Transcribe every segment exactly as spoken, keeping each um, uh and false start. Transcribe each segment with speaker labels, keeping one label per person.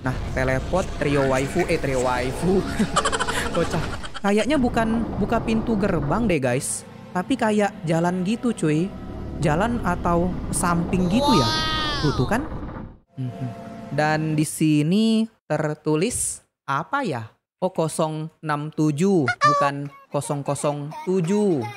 Speaker 1: Nah, teleport trio waifu, eh trio waifu. Kocak. Kayaknya bukan buka pintu gerbang deh guys, tapi kayak jalan gitu cuy. Jalan atau samping gitu ya. Tuh, tuh kan. Dan di sini tertulis apa ya? Oh, nol enam tujuh bukan nol nol tujuh.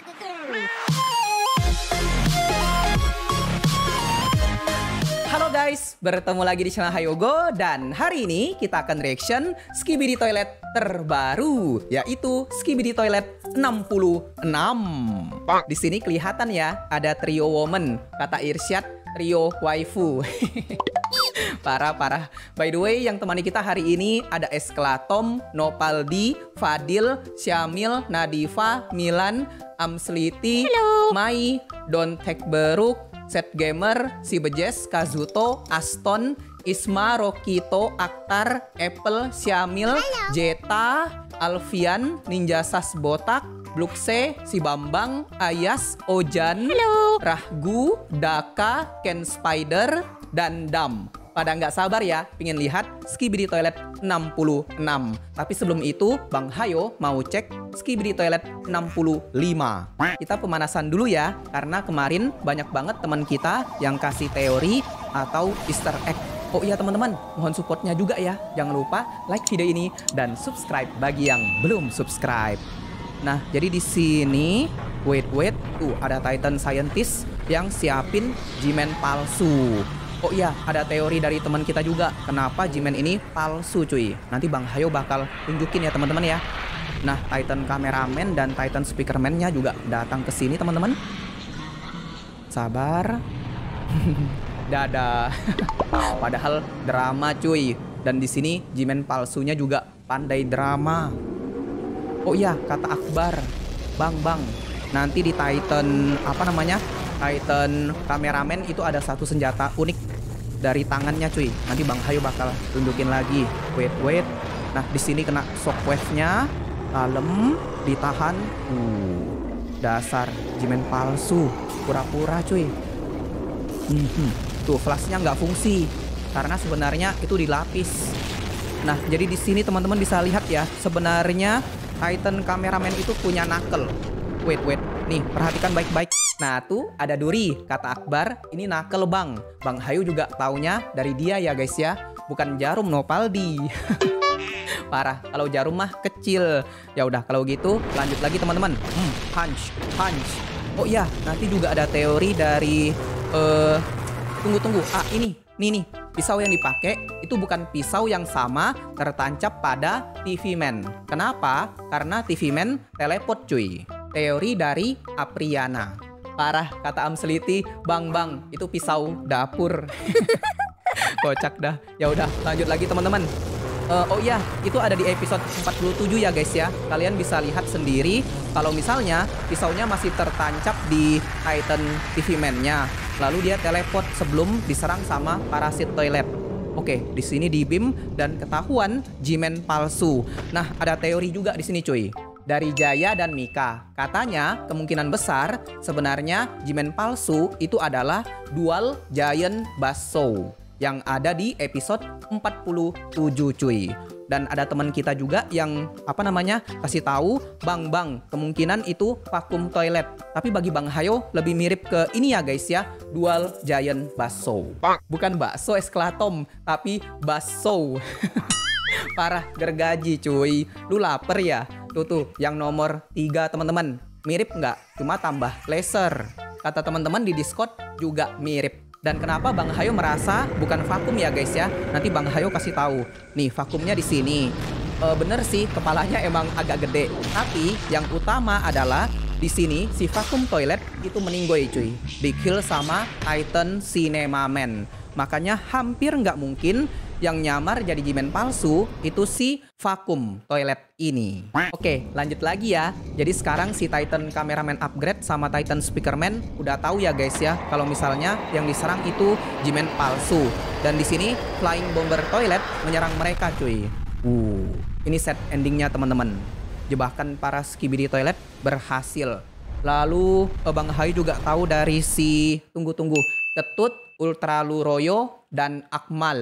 Speaker 1: Halo guys, bertemu lagi di channel Hayogo dan hari ini kita akan reaction Skibidi Toilet terbaru, yaitu Skibidi Toilet enam puluh enam. Di sini kelihatan ya ada trio woman, kata Irsyad trio waifu. Parah parah. By the way, yang temani kita hari ini ada Esklatom, Nopaldi, Fadil, Syamil, Nadifa, Milan, Amsliti, Hello. Mai, Don Tekberuk, Set Gamer, Sibejes, Kazuto, Aston, Isma, Rokito, Aktar, Apple, Syamil, Halo. Jeta, Alfian, Ninja Sas Botak, Blukse, Si Bambang, Ayas, Ojan, Halo. Rahgu, Daka, Ken Spider, dan Dam. Pada nggak sabar ya, pingin lihat Skibidi Toilet enam puluh enam. Tapi sebelum itu, Bang Hayo mau cek Skibidi Toilet enam puluh lima. Kita pemanasan dulu ya, karena kemarin banyak banget teman kita yang kasih teori atau easter egg. Oh iya teman-teman, mohon supportnya juga ya. Jangan lupa like video ini dan subscribe bagi yang belum subscribe. Nah, jadi di sini, wait wait, tuh ada Titan Scientist yang siapin G-Man palsu. Oh iya, ada teori dari teman kita juga. Kenapa G-Man ini palsu cuy? Nanti Bang Hayo bakal tunjukin ya teman-teman ya. Nah, Titan Cameraman dan Titan Speakerman-nya juga datang ke sini teman-teman. Sabar. Dadah. Padahal drama cuy. Dan di sini G-Man palsunya juga pandai drama. Oh iya, kata Akbar. Bang, bang. Nanti di Titan apa namanya? Titan Cameraman itu ada satu senjata unik dari tangannya cuy. Nanti Bang Hayo bakal tunjukin lagi. Wait wait. Nah, di sini kena shockwave-nya. Kalem, ditahan. Uh, dasar G-Man palsu. Pura-pura cuy. Hmm, tuh flashnya nggak fungsi karena sebenarnya itu dilapis. Nah, jadi di sini teman-teman bisa lihat ya, sebenarnya Titan Cameraman itu punya knuckle. Wait wait. Nih, perhatikan baik-baik. Nah, tuh ada duri, kata Akbar. Ini knuckle bang. Bang Hayu juga taunya dari dia ya guys ya. Bukan jarum Nopaldi. Parah, kalau jarum mah kecil. Ya udah kalau gitu lanjut lagi teman-teman. Hmm, punch, punch. Oh iya, nanti juga ada teori dari uh, tunggu-tunggu. Ah, ini, nih nih. Pisau yang dipakai itu bukan pisau yang sama tertancap pada T V Man. Kenapa? Karena T V Man teleport cuy. Teori dari Apriana. Parah, kata Amsliti, bang bang itu pisau dapur. Kocak dah. Ya udah lanjut lagi teman-teman. Uh, oh iya, itu ada di episode empat puluh tujuh ya guys ya. Kalian bisa lihat sendiri kalau misalnya pisaunya masih tertancap di Titan T V Man-nya. Lalu dia teleport sebelum diserang sama parasit toilet. Oke, di sini di beam dan ketahuan G-Man palsu. Nah, ada teori juga di sini cuy. Dari Jaya dan Mika. Katanya kemungkinan besar sebenarnya G-Man palsu itu adalah Dual Giant Basso yang ada di episode empat puluh tujuh cuy. Dan ada teman kita juga yang apa namanya kasih tahu, bang bang kemungkinan itu vakum toilet. Tapi bagi Bang Hayo lebih mirip ke ini ya guys ya, Dual Giant Basso. Bukan bakso Esklatom, tapi basso. Parah, gergaji cuy. Lu lapar ya? Tuh tuh, yang nomor tiga teman-teman. Mirip nggak? Cuma tambah laser. Kata teman-teman di Discord juga mirip. Dan kenapa Bang Hayo merasa bukan vakum ya guys ya? Nanti Bang Hayo kasih tahu. Nih, vakumnya di sini. E, bener sih, kepalanya emang agak gede. Tapi yang utama adalah di sini si vakum toilet itu meninggoy cuy. Di kill sama Titan Cinemaman. Makanya hampir nggak mungkin yang nyamar jadi G-Man palsu itu si vakum toilet ini. Oke, lanjut lagi ya. Jadi sekarang si Titan Cameraman upgrade sama Titan Speakerman udah tahu ya guys ya, kalau misalnya yang diserang itu G-Man palsu. Dan di sini Flying Bomber Toilet menyerang mereka cuy. Uh, ini set endingnya teman-teman. Jebakan para Skibidi Toilet berhasil. Lalu Bang Hai juga tahu dari si tunggu-tunggu Ketut, Ultra Luroyo, dan Akmal.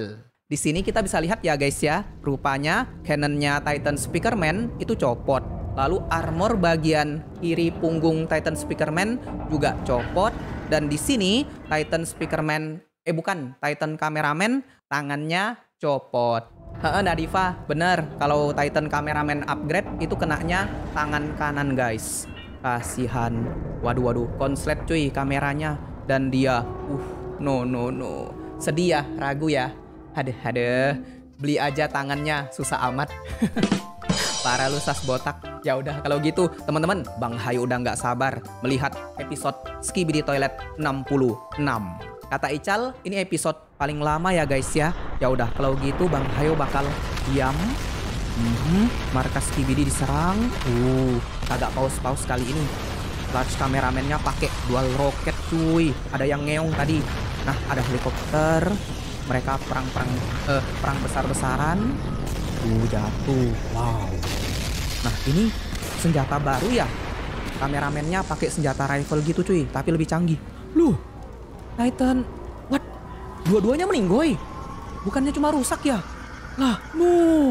Speaker 1: di sini kita bisa lihat ya guys ya, rupanya cannonnya Titan Speakerman itu copot. Lalu armor bagian kiri punggung Titan Speakerman juga copot. Dan di sini Titan Speakerman, eh bukan, Titan Cameraman tangannya copot. Heeh, Nadifa, bener. Kalau Titan Cameraman upgrade itu kenanya tangan kanan guys. Kasihan. Waduh waduh, konslet cuy kameranya. Dan dia, uh, no no no. Sedih ya, ragu ya. Hadeh, hadeh, beli aja tangannya, susah amat. Parah lu sas botak. Ya udah kalau gitu teman-teman, Bang Hayo udah nggak sabar melihat episode Skibidi Toilet enam puluh enam. Kata Ical, ini episode paling lama ya guys ya. Ya udah kalau gitu Bang Hayo bakal diam. Mm-hmm. Markas Skibidi diserang. Uh, agak paus-paus kali ini. Large kameramennya pakai dual roket cuy. Ada yang ngeong tadi. Nah, ada helikopter. Mereka perang-perang eh, perang besar-besaran. Uh, jatuh. Wow. Nah, ini senjata baru ya. Kameramennya pakai senjata rifle gitu cuy, tapi lebih canggih. Loh, Titan, what? Dua-duanya meninggoy. Bukannya cuma rusak ya? Lah, no.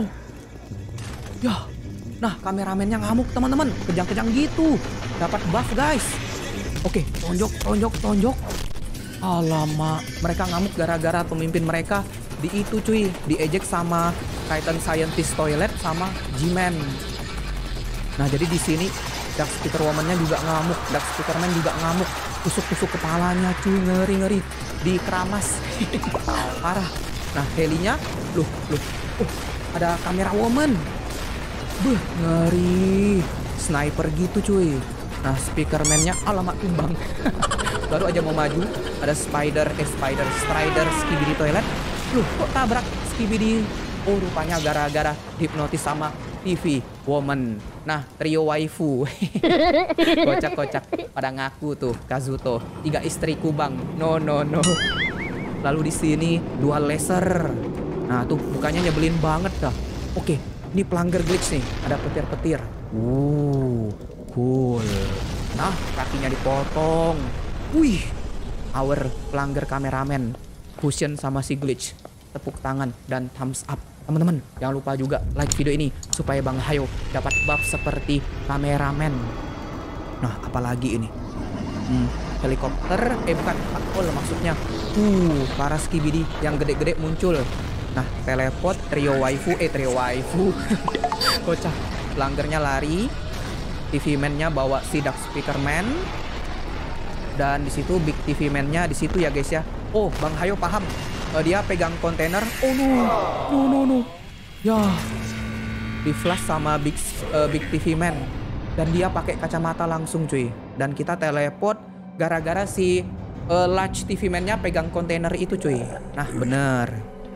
Speaker 1: Ya. Nah, kameramennya ngamuk teman-teman, kejang-kejang gitu. Dapat buff guys. Oke, tonjok, tonjok, tonjok. Alamak, mereka ngamuk gara-gara pemimpin mereka di itu cuy, diejek sama Titan Scientist Toilet sama G-Man. Nah, jadi di sini Dark Speaker Woman-nya juga ngamuk, Dark Speakerman juga ngamuk, tusuk-tusuk kepalanya cuy, ngeri-ngeri, dikeramas. Parah. Nah, helinya, loh, loh, oh, ada kamera woman. Buh, ngeri. Sniper gitu cuy. Nah, Speakerman-nya alamak tumbang. Baru aja mau maju, ada Spider, eh Spider, Strider, Skibidi Toilet. Loh, kok tabrak Skibidi? Oh, rupanya gara-gara hipnotis sama T V Woman. Nah, trio waifu. Kocak-kocak. Pada ngaku tuh, Kazuto. Tiga istriku bang. No, no, no. Lalu di sini dual laser. Nah, tuh mukanya nyebelin banget dah. Oke, ini pelanggar glitch nih. Ada petir-petir. Uh, cool. Nah, kakinya dipotong. Wih, our pelanggar kameramen, Fusion sama si glitch, tepuk tangan dan thumbs up. Teman-teman, jangan lupa juga like video ini supaya Bang Hayo dapat buff seperti kameramen. Nah, apalagi ini? Hmm, helikopter, eh bukan, oh maksudnya. Uh, para Skibidi yang gede-gede muncul. Nah, teleport, trio waifu, eh trio waifu. Kocak, pelanggarnya lari. T V man-nya bawa si Dark Speaker Man. Dan di situ Big T V Man-nya di situ ya guys ya. Oh, Bang Hayo paham. Uh, dia pegang kontainer. Oh no. No no no. Ya. Di flash sama Big uh, Big T V Man. Dan dia pakai kacamata langsung cuy. Dan kita teleport gara-gara si uh, Large T V Man-nya pegang kontainer itu cuy. Nah, bener.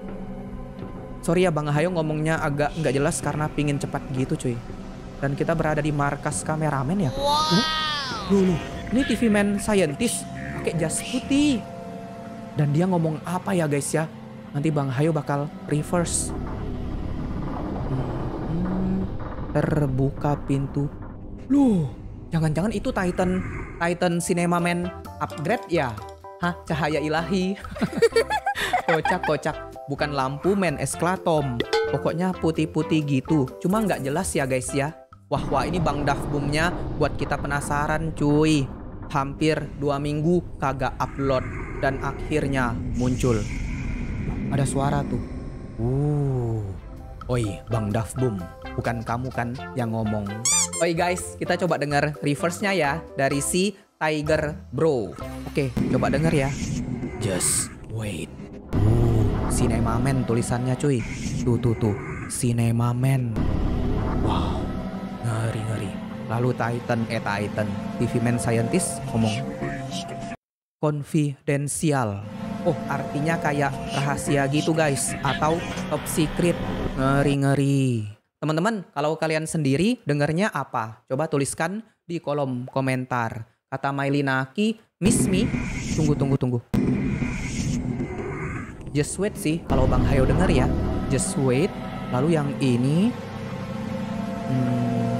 Speaker 1: Sorry ya Bang Hayo ngomongnya agak nggak jelas karena pingin cepat gitu cuy. Dan kita berada di markas kameramen ya. Wow. Dulu. Ini T V Man Scientist pakai jas putih. Dan dia ngomong apa ya guys ya? Nanti Bang Hayo bakal reverse. Hmm, terbuka pintu. Loh, jangan-jangan itu Titan Titan Cinema Man upgrade ya? Hah, cahaya ilahi. Kocak-kocak. Bukan lampu men esklatom. Pokoknya putih-putih gitu. Cuma nggak jelas ya guys ya. Wah, wah ini Bang Daf Boom-nya buat kita penasaran cuy. Hampir dua minggu kagak upload dan akhirnya muncul. Ada suara tuh. Uh. Oi, Bang Daf Boom, bukan kamu kan yang ngomong. Oi guys, kita coba dengar reverse-nya ya dari si Tiger Bro. Oke, coba denger ya. Just wait. Uh, Cinema Man tulisannya cuy. Tuh tuh tuh, Cinema Man. Wow, ngeri-ngeri. Lalu Titan, eh Titan, T V Man Scientist ngomong konfidensial. Oh, artinya kayak rahasia gitu guys, atau top secret. Ngeri-ngeri. Teman-teman, kalau kalian sendiri dengernya apa? Coba tuliskan di kolom komentar. Kata Mailinaki, miss me. Tunggu, tunggu, tunggu. Just wait sih, kalau Bang Hayo denger ya. Just wait. Lalu yang ini. Hmm.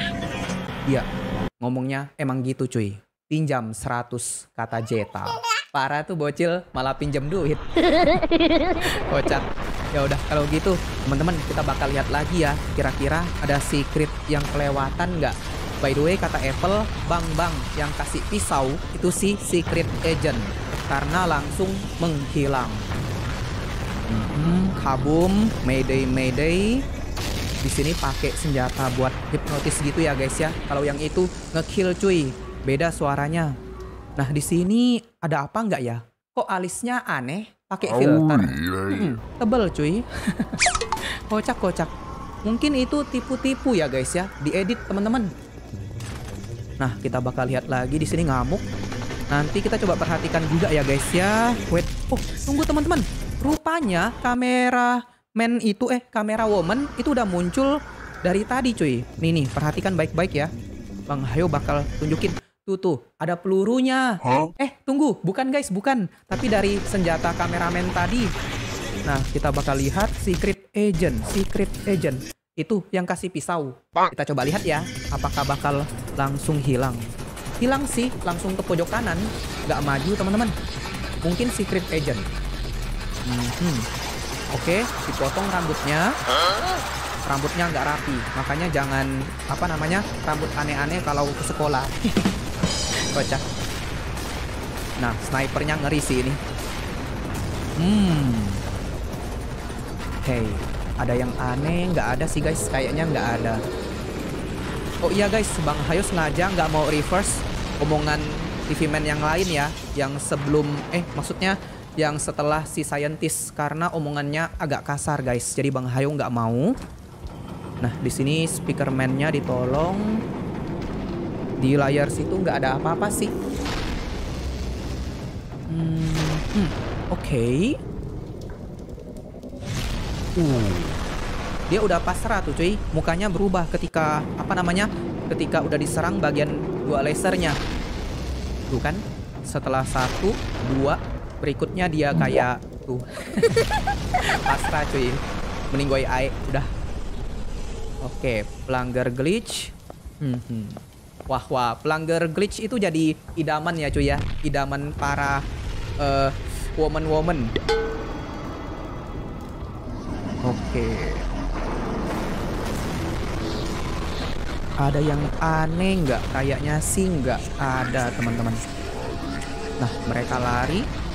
Speaker 1: Ya, ngomongnya emang gitu cuy. Pinjam seratus kata Jeta. Parah tuh bocil malah pinjam duit. Kocak. Ya udah kalau gitu teman-teman kita bakal lihat lagi ya. Kira-kira ada secret yang kelewatan nggak? By the way kata Apple, Bang Bang yang kasih pisau itu si secret agent karena langsung menghilang. Hmm, kabum, mayday mayday. Di sini pakai senjata buat hipnotis gitu ya guys ya. Kalau yang itu ngekill cuy, beda suaranya. Nah di sini ada apa nggak ya? Kok alisnya aneh? Pakai filter. Hmm, tebel cuy. Kocak-kocak. Mungkin itu tipu-tipu ya guys ya. Diedit teman-teman. Nah kita bakal lihat lagi di sini ngamuk. Nanti kita coba perhatikan juga ya guys ya. Wait, oh tunggu teman-teman. Rupanya kamera man itu eh kamera woman itu udah muncul dari tadi cuy. Nih nih perhatikan baik-baik ya. Bang Hayo bakal tunjukin. Tuh tuh ada pelurunya. Huh? Eh tunggu bukan guys bukan. Tapi dari senjata kameramen tadi. Nah kita bakal lihat secret agent. Secret agent. Itu yang kasih pisau. Kita coba lihat ya. Apakah bakal langsung hilang. Hilang sih langsung ke pojok kanan. Gak maju teman-teman. Mungkin secret agent. Hmm. Oke, dipotong rambutnya. Rambutnya nggak rapi, makanya jangan apa namanya rambut aneh-aneh kalau ke sekolah. Kocak. Nah, snipernya ngeri sih ini. Hmm. Hey, ada yang aneh? Nggak ada sih guys, kayaknya nggak ada. Oh iya guys, Bang Hayo sengaja nggak mau reverse omongan T V Man yang lain ya, yang sebelum eh maksudnya yang setelah si scientist karena omongannya agak kasar guys. Jadi Bang Hayo nggak mau. Nah di sini speaker man-nya ditolong. Di layar situ nggak ada apa-apa sih. Hmm, hmm, Oke. Okay. Uh, dia udah pasrah tuh cuy. Mukanya berubah ketika apa namanya? Ketika udah diserang bagian dua lasernya. Tuh kan? Setelah satu, dua. Berikutnya dia kayak tuh pasrah cuy. Mending gue A I udah. Oke, pelanggar glitch. Hmm, hmm. Wah wah, pelanggar glitch itu jadi idaman ya cuy ya. Idaman para uh, woman-woman. Oke. Ada yang aneh nggak? Kayaknya sih nggak ada teman-teman. Nah mereka lari.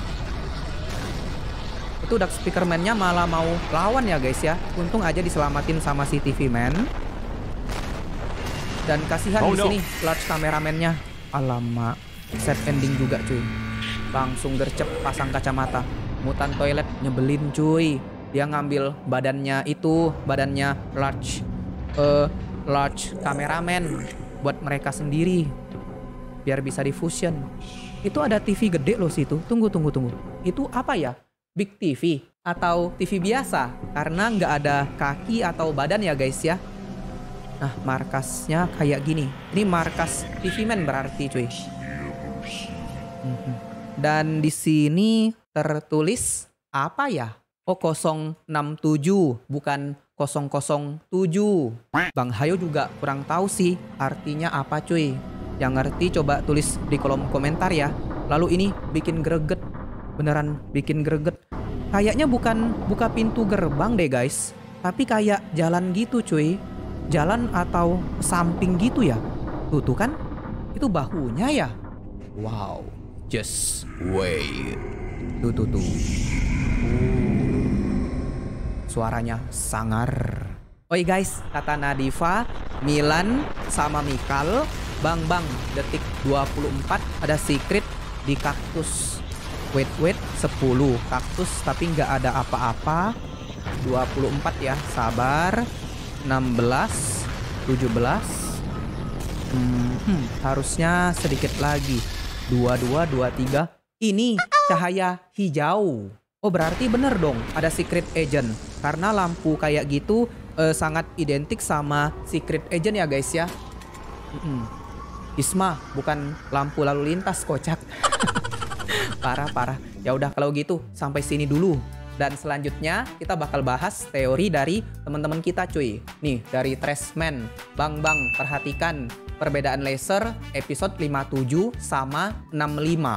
Speaker 1: Itu dark speaker man-nya malah mau lawan ya guys ya. Untung aja diselamatin sama si T V man. Dan kasihan oh, di sini no. large kameramen-nya. Alamak, sad ending juga cuy. Langsung gercep pasang kacamata. Mutan toilet nyebelin cuy. Dia ngambil badannya itu, badannya large uh, large kameramen buat mereka sendiri. Biar bisa diffusion. Itu ada T V gede loh situ. Tunggu tunggu tunggu. Itu apa ya? Big T V atau T V biasa karena nggak ada kaki atau badan ya guys ya. Nah markasnya kayak gini. Ini markas T V man berarti cuy. Dan di sini tertulis apa ya? Oh nol enam tujuh bukan nol nol tujuh. Bang Hayo juga kurang tahu sih artinya apa cuy. Yang ngerti coba tulis di kolom komentar ya. Lalu ini bikin greget. Beneran bikin greget. Kayaknya bukan buka pintu gerbang deh guys. Tapi kayak jalan gitu cuy. Jalan atau samping gitu ya. Tuh tuh kan. Itu bahunya ya. Wow. Just wait. Tuh tuh tuh. Uh. Suaranya sangar. Oi guys, kata Nadifa, Milan sama Mikal, Bang Bang detik dua puluh empat ada secret di kaktus. Wait wait sepuluh kaktus tapi nggak ada apa-apa. Dua puluh empat ya, sabar. Enam belas, tujuh belas. Hmm, hmm, harusnya sedikit lagi. Dua dua dua tiga. Ini cahaya hijau. Oh berarti bener dong ada secret agent. Karena lampu kayak gitu eh, sangat identik sama secret agent ya guys ya. Hmm. Isma bukan lampu lalu lintas, kocak. Parah-parah. Ya udah kalau gitu sampai sini dulu. Dan selanjutnya kita bakal bahas teori dari teman-teman kita cuy. Nih dari Trashman. Bang Bang perhatikan perbedaan laser episode lima puluh tujuh sama enam puluh lima.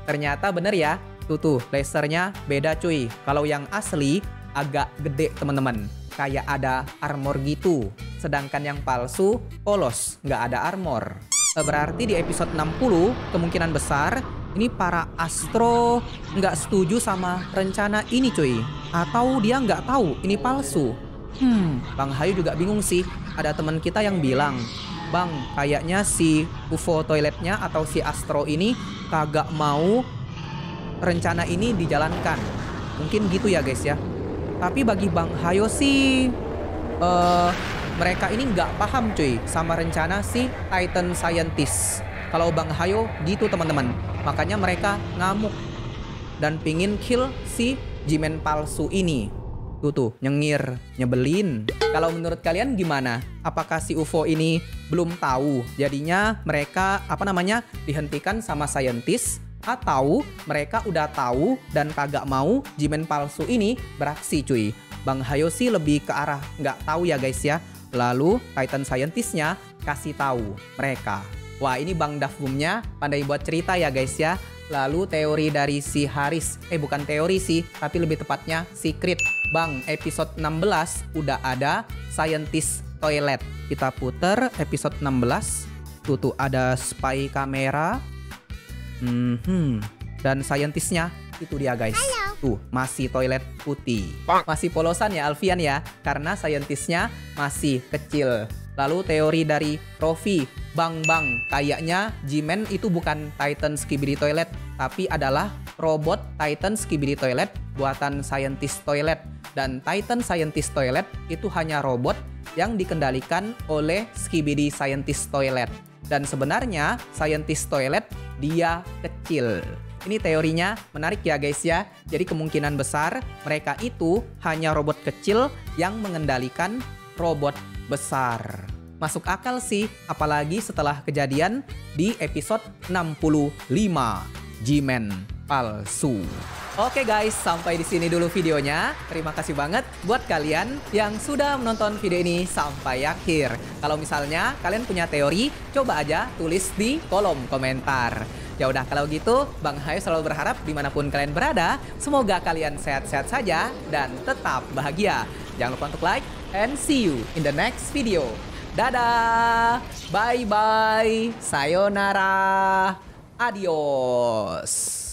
Speaker 1: ternyata bener ya. Tuh tuh, lasernya beda cuy. Kalau yang asli agak gede teman-teman. Kayak ada armor gitu. Sedangkan yang palsu polos, nggak ada armor. Berarti di episode enam puluh kemungkinan besar ini para Astro nggak setuju sama rencana ini cuy. Atau dia nggak tahu ini palsu. Hmm, Bang Hayu juga bingung sih. Ada teman kita yang bilang, Bang, kayaknya si U F O toiletnya atau si Astro ini kagak mau rencana ini dijalankan. Mungkin gitu ya guys ya. Tapi bagi Bang Hayo sih, uh, mereka ini nggak paham cuy sama rencana si Titan Scientist. Kalau Bang Hayo gitu teman-teman. Makanya mereka ngamuk dan pingin kill si G-Man palsu ini. Tuh tuh, nyengir, nyebelin. Kalau menurut kalian gimana? Apakah si U F O ini belum tahu? Jadinya mereka, apa namanya, dihentikan sama scientist? Atau mereka udah tahu dan kagak mau G-Man palsu ini beraksi cuy? Bang Hayo sih lebih ke arah nggak tahu ya guys ya. Lalu Titan Scientist-nya kasih tahu mereka. Wah, ini Bang Dafbumnya pandai buat cerita ya guys ya. Lalu teori dari si Haris, eh bukan teori sih, tapi lebih tepatnya secret. Bang, episode enam belas udah ada Scientist Toilet. Kita puter episode enam belas. Tuh tuh ada spy kamera. Hmm, dan scientistnya itu dia guys. Tuh, masih toilet putih. Masih polosan ya Alfian ya, karena scientistnya masih kecil. Lalu teori dari Rofi, Bang Bang, kayaknya G-Man itu bukan Titan Skibidi Toilet, tapi adalah robot Titan Skibidi Toilet buatan Scientist Toilet. Dan Titan Scientist Toilet itu hanya robot yang dikendalikan oleh Skibidi Scientist Toilet. Dan sebenarnya Scientist Toilet dia kecil. Ini teorinya menarik ya guys ya. Jadi kemungkinan besar mereka itu hanya robot kecil yang mengendalikan robot besar. Masuk akal sih, apalagi setelah kejadian di episode enam puluh lima, G-Man palsu. Oke guys, sampai di sini dulu videonya. Terima kasih banget buat kalian yang sudah menonton video ini sampai akhir. Kalau misalnya kalian punya teori, coba aja tulis di kolom komentar. Ya udah, kalau gitu Bang Hayo selalu berharap dimanapun kalian berada, semoga kalian sehat-sehat saja dan tetap bahagia. Jangan lupa untuk like and see you in the next video. Dadah, bye bye, sayonara, adios.